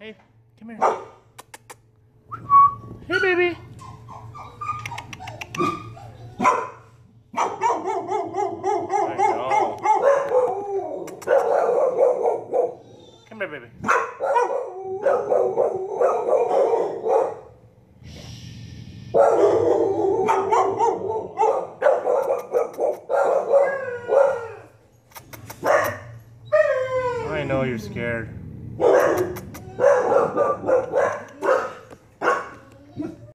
Hey, come here. Hey, baby. I know. Come here, baby. I know you're scared.